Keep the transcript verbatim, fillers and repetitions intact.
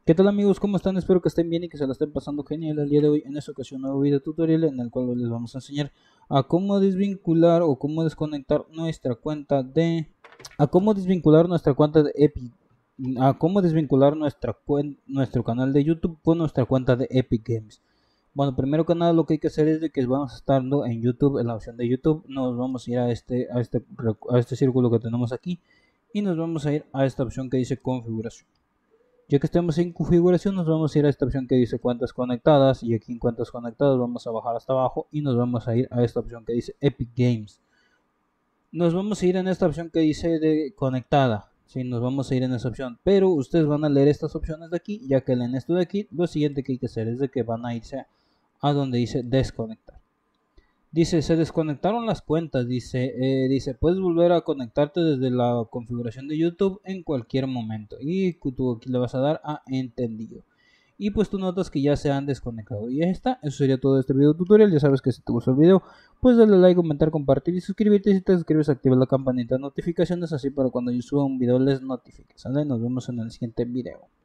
¿Qué tal amigos? ¿Cómo están? Espero que estén bien y que se la estén pasando genial el día de hoy. En esta ocasión un nuevo video tutorial en el cual les vamos a enseñar a cómo desvincular o cómo desconectar nuestra cuenta de a cómo desvincular nuestra cuenta de Epic a cómo desvincular nuestra cuen- nuestro canal de YouTube con nuestra cuenta de Epic Games. Bueno, primero que nada lo que hay que hacer es de que vamos a estar en YouTube, en la opción de YouTube, nos vamos a ir a este a este a este círculo que tenemos aquí y nos vamos a ir a esta opción que dice configuración. Ya que estemos en configuración, nos vamos a ir a esta opción que dice cuentas conectadas y aquí en cuentas conectadas vamos a bajar hasta abajo y nos vamos a ir a esta opción que dice Epic Games. Nos vamos a ir en esta opción que dice de conectada. Sí, nos vamos a ir en esa opción, pero ustedes van a leer estas opciones de aquí, ya que leen esto de aquí, lo siguiente que hay que hacer es de que van a irse a donde dice desconectar. Dice, se desconectaron las cuentas, dice, eh, dice, puedes volver a conectarte desde la configuración de YouTube en cualquier momento. Y tú aquí le vas a dar a entendido. Y pues tú notas que ya se han desconectado. Y ya está, eso sería todo este video tutorial. Ya sabes que si te gustó el video, pues dale like, comentar, compartir y suscríbete. Si te suscribes, activa la campanita de notificaciones así para cuando yo suba un video les notifique. ¿Sale? Nos vemos en el siguiente video.